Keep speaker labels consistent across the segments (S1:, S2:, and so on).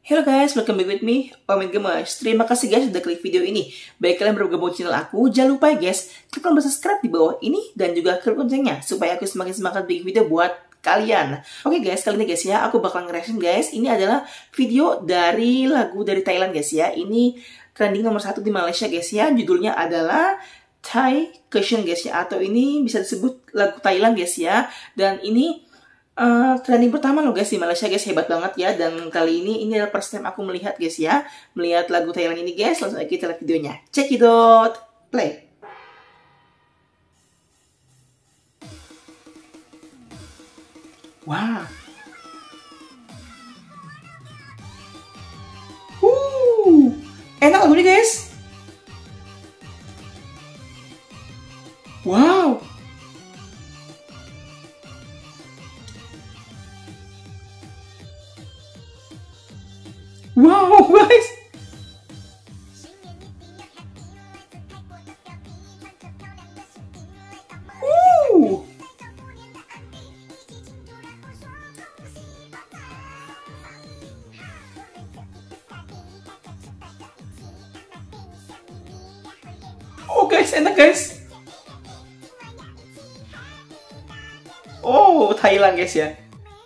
S1: Hello guys, welcome back with me, Omen Gemes. Terima kasih guys sudah klik video ini. Baik kalian baru gabung channel aku, jangan lupa ya guys, klik tombol subscribe di bawah ini dan juga klik loncengnya supaya aku semakin semangat bikin video buat kalian. Oke guys, kali ini guys ya, aku bakal nge-reaction guys. Ini adalah video dari lagu dari Thailand guys ya. Ini trending nomor 1 di Malaysia guys ya. Judulnya adalah Thai Cushion guys ya, atau ini bisa disebut lagu Thailand guys ya. Dan ini trending pertama loh guys di Malaysia guys, hebat banget ya. Dan kali ini adalah first time aku melihat guys ya, melihat lagu Thailand ini guys. Langsung aja kita lihat videonya. Check it out, play. Wow. Enak lagunya guys. Wow. Wow guys. Oh guys, enak guys. Oh, Thailand guys ya.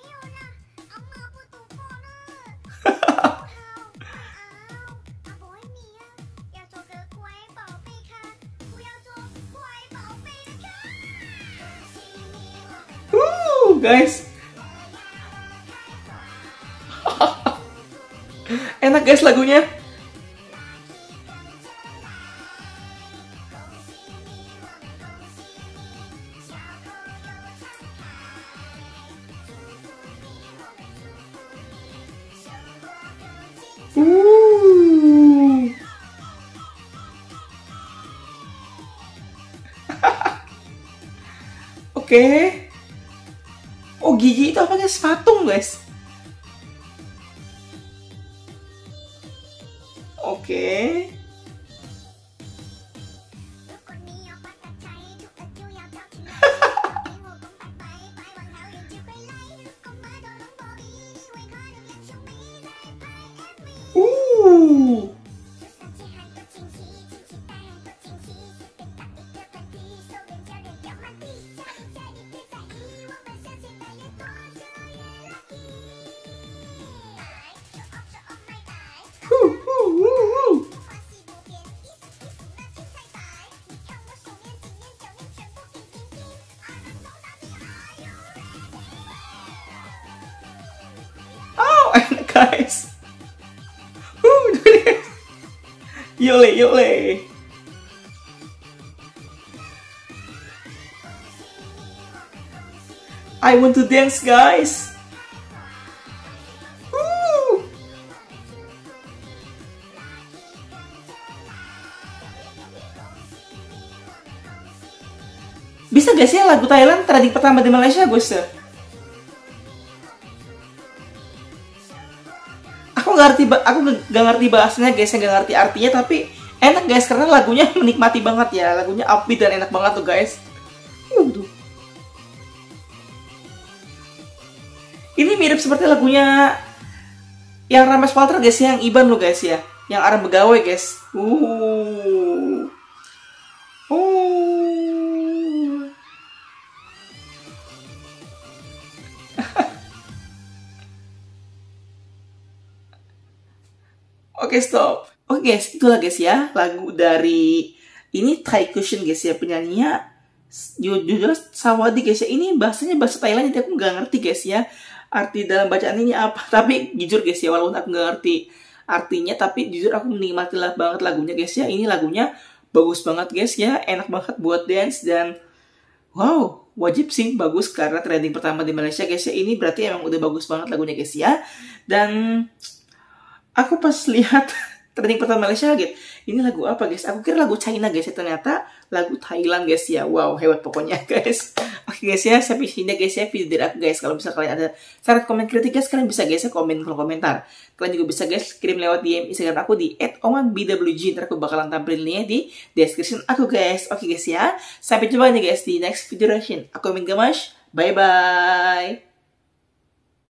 S1: Guys. Enak guys lagunya. Oke. Oh, gigi itu apa guys? Patung guys. Oke. Guys, yole yole. I want to dance, guys. Bisa guys ya lagu Thailand trending pertama di Malaysia guys ya. Aku gak ngerti bahasanya guys, gak ngerti artinya, tapi enak guys karena lagunya menikmati banget ya, lagunya upbeat dan enak banget tuh guys. Ini mirip seperti lagunya yang Rames Walter guys, yang Iban lo guys ya, yang Arah Begawe guys. Oke, stop. Oke guys, itulah guys ya lagu dari ini Thai Cushion guys ya, penyanyinya judul Sawadi guys ya. Ini bahasanya bahasa Thailand, jadi aku nggak ngerti guys ya arti dalam bacaan ini apa. Tapi jujur guys ya, walaupun aku nggak ngerti artinya, tapi jujur aku menikmati banget lagunya guys ya. Ini lagunya bagus banget guys ya, enak banget buat dance dan wow, wajib sih bagus karena trending pertama di Malaysia guys ya. Ini berarti emang udah bagus banget lagunya guys ya. Dan aku pas lihat trending pertama Malaysia gitu, ini lagu apa guys? Aku kira lagu China guys ya, ternyata lagu Thailand guys ya. Wow, hebat pokoknya guys. Oke guys ya, sampai sini guys ya video dari aku guys. Kalau bisa kalian ada saran komen kritik guys, kalian bisa guys ya komen kolom komentar. Kalian juga bisa guys kirim lewat DM Instagram aku di @omanbwg. Ntar aku bakalan tampilin linknya di description aku guys. Oke guys ya, sampai jumpa nih guys di next video reaction. Aku Omen Gemes, bye bye.